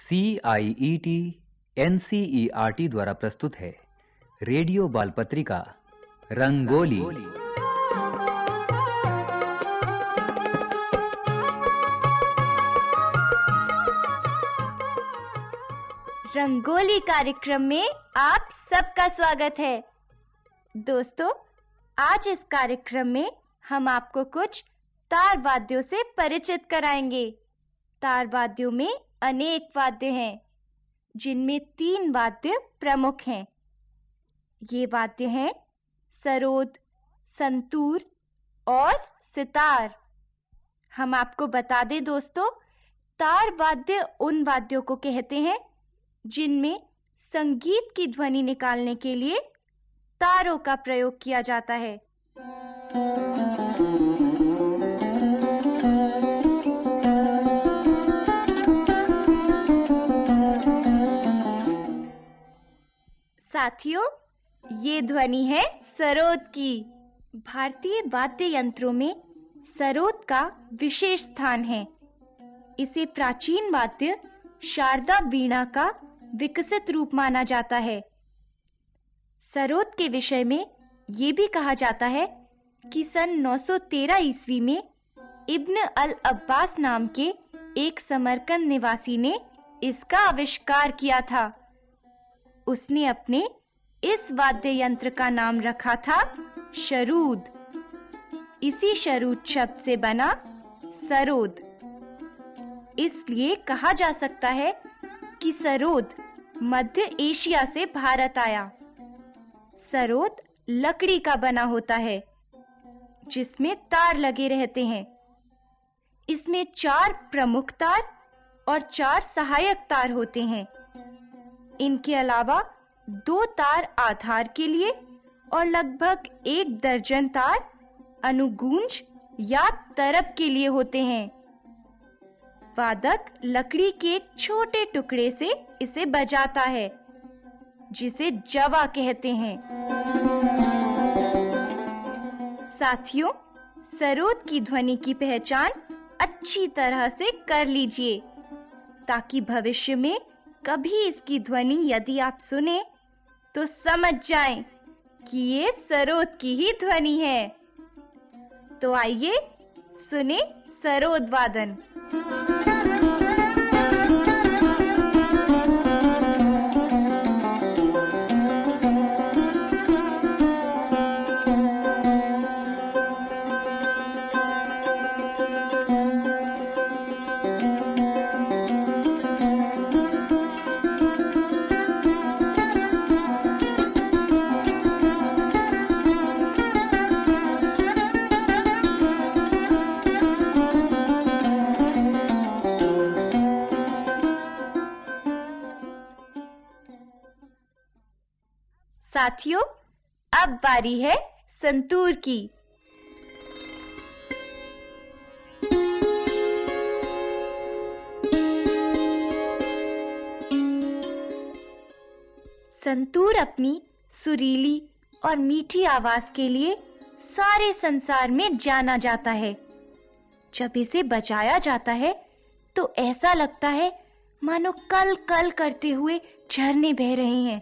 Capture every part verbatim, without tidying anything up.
C I E T N C E R T द्वारा प्रस्तुत है रेडियो बाल पत्रिका रंगोली। रंगोली कार्यक्रम में आप सबका स्वागत है। दोस्तों, आज इस कार्यक्रम में हम आपको कुछ तार वाद्यों से परिचित कराएंगे। तार वाद्यों में अनेक वाद्य हैं, जिनमें तीन वाद्य प्रमुख हैं। ये वाद्य हैं सरोद, संतूर और सितार। हम आपको बता दें दोस्तों, तार वाद्य उन वाद्यों को कहते हैं जिनमें संगीत की ध्वनि निकालने के लिए तारों का प्रयोग किया जाता है। साथियों, ये ध्वनि है सरोद की। भारतीय वाद्य यंत्रों में सरोद का विशेष स्थान है। इसे प्राचीन वाद्य शारदा वीणा का विकसित रूप माना जाता है। सरोद के विषय में ये भी कहा जाता है कि सन नौ सौ तेरह ईस्वी में इब्न अल अब्बास नाम के एक समरकंद निवासी ने इसका आविष्कार किया था। उसने अपने इस वाद्य यंत्र का नाम रखा था शरूद। इसी शरूद शब्द से बना सरोद। इसलिए कहा जा सकता है कि सरोद मध्य एशिया से भारत आया। सरोद लकड़ी का बना होता है, जिसमें तार लगे रहते हैं। इसमें चार प्रमुख तार और चार सहायक तार होते हैं। इनके अलावा दो तार आधार के लिए और लगभग एक दर्जन तार अनुगूंज या तरब के लिए होते हैं। वादक लकड़ी के एक छोटे टुकड़े से इसे बजाता है, जिसे जवा कहते हैं। साथियों, सरोद की ध्वनि की पहचान अच्छी तरह से कर लीजिए, ताकि भविष्य में कभी इसकी ध्वनि यदि आप सुने तो समझ जाएं कि ये सरोद की ही ध्वनि है। तो आइए सुने सरोद वादन। साथियों, अब बारी है संतूर की। संतूर अपनी सुरीली और मीठी आवाज के लिए सारे संसार में जाना जाता है। जब इसे बजाया जाता है तो ऐसा लगता है मानो कल कल करते हुए झरने बह रहे हैं।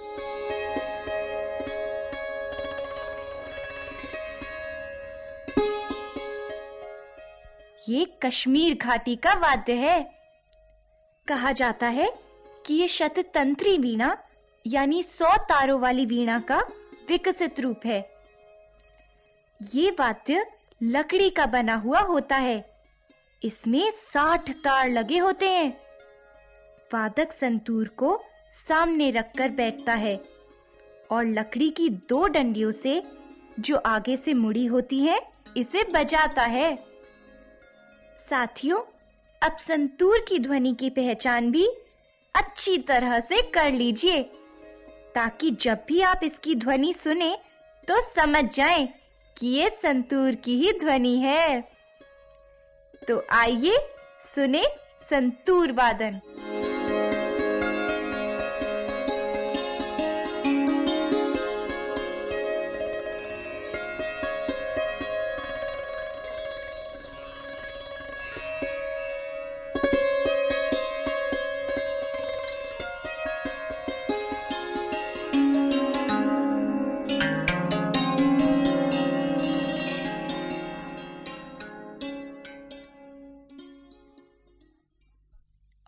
ये कश्मीर घाटी का वाद्य है। कहा जाता है कि ये शततंत्री वीणा यानी सौ तारों वाली वीणा का विकसित रूप है। ये वाद्य लकड़ी का बना हुआ होता है। इसमें साठ तार लगे होते हैं। वादक संतूर को सामने रखकर बैठता है और लकड़ी की दो डंडियों से, जो आगे से मुड़ी होती हैं, इसे बजाता है। साथियों, अब संतूर की ध्वनि की पहचान भी अच्छी तरह से कर लीजिए, ताकि जब भी आप इसकी ध्वनि सुने तो समझ जाएं कि ये संतूर की ही ध्वनि है। तो आइए सुने संतूर वादन।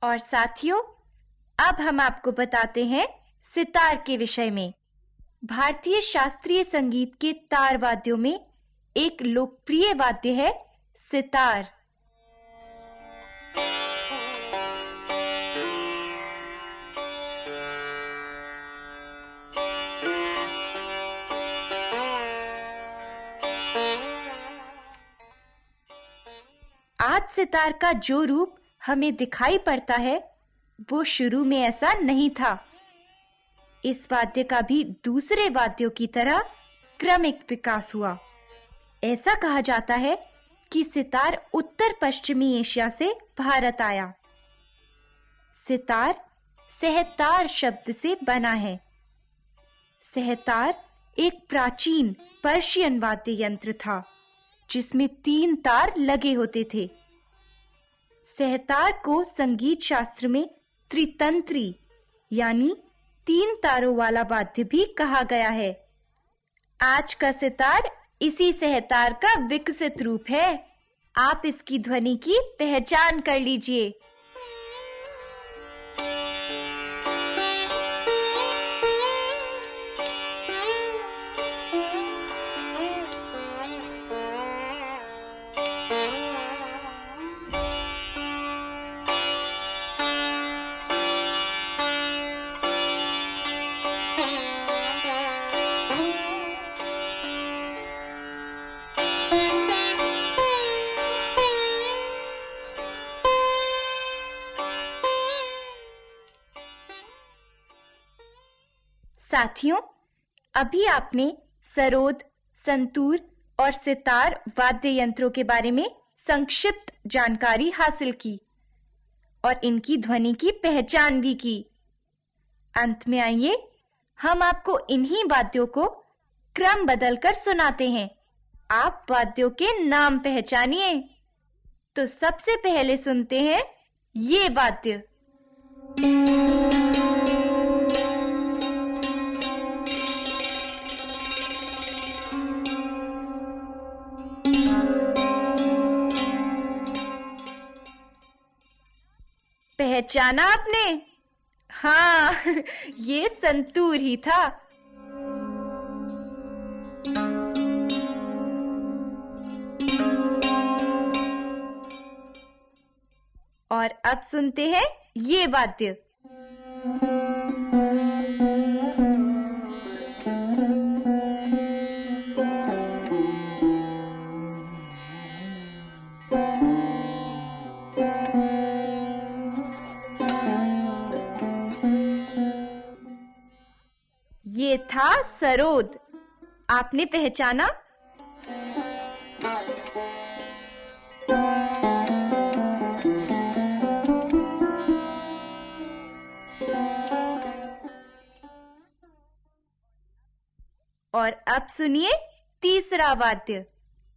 और साथियों, अब हम आपको बताते हैं सितार के विषय में। भारतीय शास्त्रीय संगीत के तार वाद्यों में एक लोकप्रिय वाद्य है सितार। आज सितार का जो रूप हमें दिखाई पड़ता है, वो शुरू में ऐसा नहीं था। इस वाद्य का भी दूसरे वाद्यों की तरह क्रमिक विकास हुआ। ऐसा कहा जाता है कि सितार उत्तर पश्चिमी एशिया से भारत आया। सितार सहतार शब्द से बना है। सहतार एक प्राचीन पर्शियन वाद्य यंत्र था, जिसमें तीन तार लगे होते थे। सहतार को संगीत शास्त्र में त्रितंत्री यानी तीन तारों वाला वाद्य भी कहा गया है। आज का सितार इसी सहतार का विकसित रूप है। आप इसकी ध्वनि की पहचान कर लीजिए। साथियों, अभी आपने सरोद, संतूर और सितार वाद्य यंत्रों के बारे में संक्षिप्त जानकारी हासिल की और इनकी ध्वनि की पहचान भी की। अंत में आइए हम आपको इन्हीं वाद्यों को क्रम बदलकर सुनाते हैं। आप वाद्यों के नाम पहचानिए। तो सबसे पहले सुनते हैं ये वाद्य। पहचाना आपने? हाँ, ये संतूर ही था। और अब सुनते हैं ये वाद्य। ये था सरोद। आपने पहचाना? और अब सुनिए तीसरा वाद्य।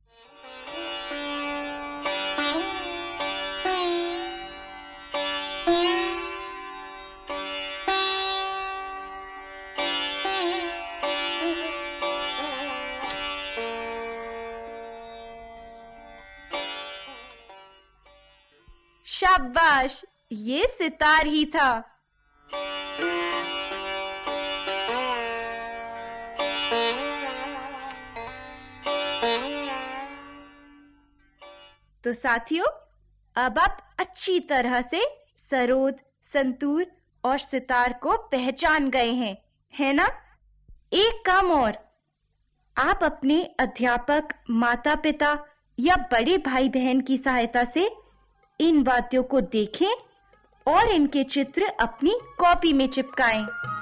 शाबाश, ये सितार ही था। तो साथियों, अब आप अच्छी तरह से सरोद, संतूर और सितार को पहचान गए हैं, है ना? एक काम और, आप अपने अध्यापक, माता-पिता या बड़े भाई बहन की सहायता से इन वाद्यों को देखें और इनके चित्र अपनी कॉपी में चिपकाएं।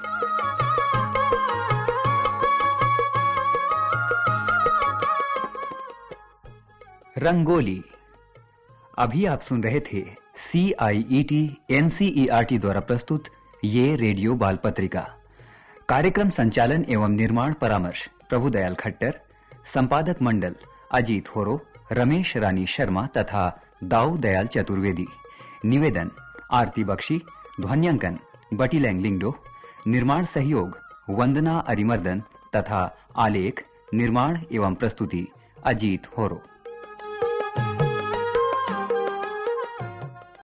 रंगोली। अभी आप सुन रहे थे C I E T N C E R T द्वारा प्रस्तुत ये रेडियो बाल पत्रिका। कार्यक्रम संचालन एवं निर्माण परामर्श प्रभुदयाल खट्टर, संपादक मंडल अजीत होरो, रमेश रानी शर्मा तथा दाऊ दयाल चतुर्वेदी। निवेदन आरती बख्शी, ध्वन्यांकन बटीलैंग लिंगडो, निर्माण सहयोग वंदना अरिमर्दन तथा आलेख, निर्माण एवं प्रस्तुति अजीत होरो।